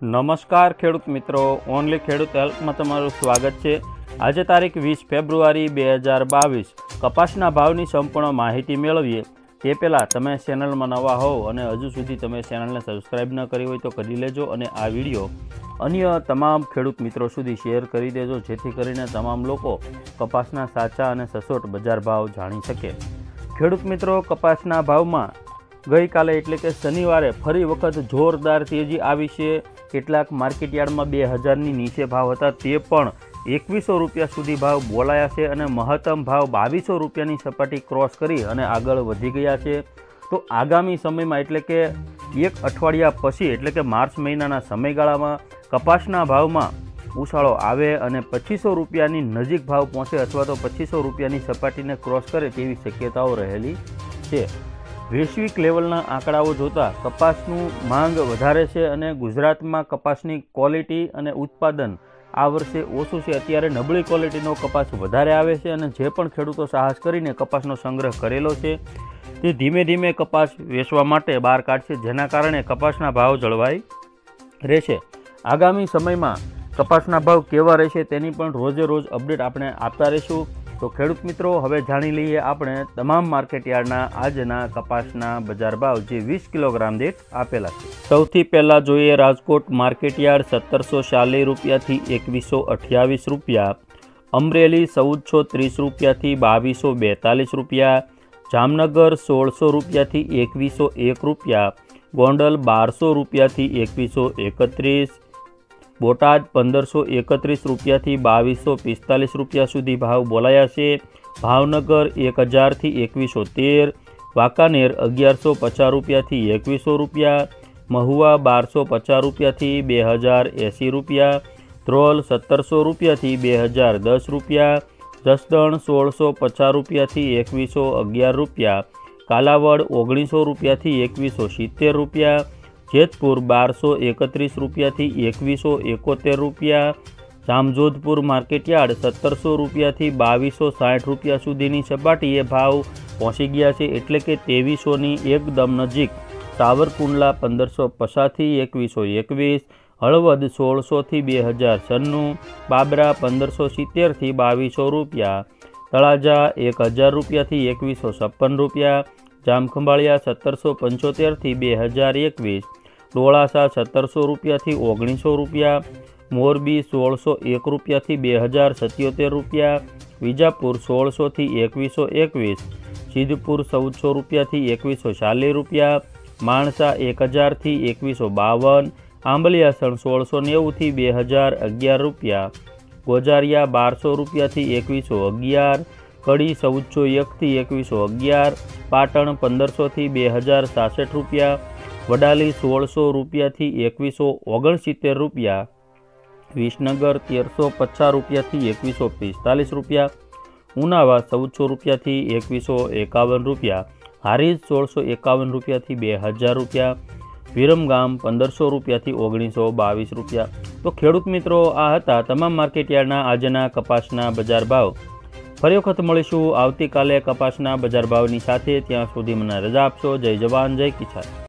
નમસ્કાર ખેડૂત મિત્રો, ઓનલી ખેડૂત હેલ્પમાં તમારું સ્વાગત છે। આજે તારીખ 20 ફેબ્રુઆરી 2022 કપાસના ભાવની સંપૂર્ણ માહિતી મેળવીએ તે પહેલાં તમે ચેનલમાં નવા હોવ અને હજુ સુધી તમે ચેનલને સબસ્ક્રાઈબ ન કરી હોય તો કરી લેજો અને આ વિડીયો અન્ય તમામ ખેડૂત મિત્રો સુધી શેર કરી દેજો, જેથી કરીને તમામ લોકો કપાસના સાચા અને સચોટ બજાર ભાવ જાણી શકે। ખેડૂત મિત્રો, કપાસના ભાવમાં ગઈકાલે એટલે કે શનિવારે ફરી વખત જોરદાર તેજી આવી છે। કેટલાક માર્કેટયાર્ડમાં 2000ની નીચે ભાવ હતા તે પણ 2100 રૂપિયા સુધી ભાવ બોલાયા છે અને મહત્તમ ભાવ 2200 રૂપિયાની સપાટી ક્રોસ કરી અને આગળ વધી ગયા છે। તો આગામી સમયમાં એટલે કે એક અઠવાડિયા પછી એટલે કે માર્ચ મહિનાના સમયગાળામાં કપાસના ભાવમાં ઉછાળો આવે અને 2500 રૂપિયાની નજીક ભાવ પહોંચે અથવા તો 2500 રૂપિયાની સપાટીને ક્રોસ કરે તેવી શક્યતાઓ રહેલી છે। વૈશ્વિક લેવલના આંકડાઓ જોતાં કપાસનું માંગ વધારે છે અને ગુજરાતમાં કપાસની ક્વોલિટી અને ઉત્પાદન આ વર્ષે ઓછું છે। અત્યારે નબળી ક્વોલિટીનો કપાસ વધારે આવે છે અને જે પણ ખેડૂતો સાહસ કરીને કપાસનો સંગ્રહ કરેલો છે તે ધીમે ધીમે કપાસ વેચવા માટે બહાર કાઢશે, જેના કારણે કપાસના ભાવ જળવાઈ રહેશે। આગામી સમયમાં કપાસના ભાવ કેવા રહેશે તેની પણ રોજે રોજ અપડેટ આપણે આપતા રહીશું। તો ખેડૂત મિત્રો, હવે જાણી લઈએ આપણે તમામ માર્કેટયાર્ડના આજના કપાસના બજાર ભાવ જે 20 કિલોગ્રામ દીઠ આપેલા છે। સૌથી પહેલાં જોઈએ રાજકોટ માર્કેટયાર્ડ 1740 રૂપિયાથી 2128 રૂપિયા, અમરેલી 1430 રૂપિયાથી 2242 રૂપિયા, જામનગર 1600 રૂપિયાથી 2101 રૂપિયા, ગોંડલ 1200 રૂપિયાથી 2131, બોટાદ 1531 રૂપિયાથી 2245 રૂપિયા સુધી ભાવ બોલાયા છે। ભાવનગર 1000થી 2113, વાંકાનેર 1150 રૂપિયાથી 2100 રૂપિયા, મહુવા 1250 રૂપિયાથી 2080 રૂપિયા, ધ્રોલ 1700 રૂપિયાથી 2010 રૂપિયા, જસદણ 1650 રૂપિયાથી 2111 રૂપિયા, કાલાવડ 1900 રૂપિયાથી 2170 રૂપિયા, જેતપુર 1231 રૂપિયાથી 2171 રૂપિયા, જામજોધપુર માર્કેટયાર્ડ 1700 રૂપિયાથી 2260 રૂપિયા સુધીની સપાટીએ ભાવ પહોંચી ગયા છે, એટલે કે 2300ની એકદમ નજીક। સાવરકુંડલા 1550થી 2121, હળવદ 1600થી 2096, બાબરા 1570થી 2200 રૂપિયા, તળાજા 1000 રૂપિયાથી 2156 રૂપિયા, જામખંભાળિયા 1775થી 2021, ડોળાસા 1700 રૂપિયાથી 1900 રૂપિયા, મોરબી 1601 રૂપિયાથી 2077 રૂપિયા, વિજાપુર 1600થી 2121, સિદ્ધપુર 1400 રૂપિયાથી 2140 રૂપિયા, માણસા 1000થી 2152, આંબલિયાસણ 1690થી 2011 રૂપિયા, ગોજારિયા 1200 રૂપિયાથી 2111, કડી 1401થી 2111, પાટણ 1500થી 2066 રૂપિયા, વડાલી 1600 રૂપિયાથી 2169 રૂપિયા, વિસનગર 1350 રૂપિયાથી 2145 રૂપિયા, ઉનાવા 1400 રૂપિયાથી 2151 રૂપિયા, હારીજ 1651 રૂપિયાથી 2000 રૂપિયા, વિરમગામ 1500 રૂપિયાથી 1922 રૂપિયા। તો ખેડૂત મિત્રો, આ હતા તમામ માર્કેટયાર્ડના આજના કપાસના બજાર ભાવ। ફરી વખત મળીશું આવતીકાલે કપાસના બજાર ભાવની સાથે। ત્યાં સુધી મને રજા આપશો। જય જવાન, જય કિસાન।